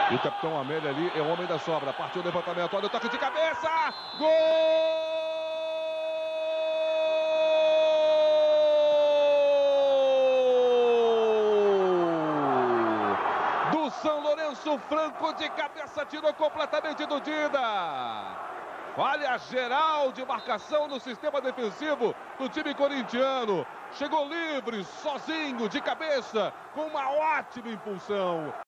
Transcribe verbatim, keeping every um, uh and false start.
E o capitão Amélia ali é o homem da sobra. Partiu o levantamento, olha o toque de cabeça! Gol! Do São Lourenço, Franco de cabeça tirou completamente do Dida. Falha geral de marcação no sistema defensivo do time corintiano. Chegou livre, sozinho, de cabeça, com uma ótima impulsão.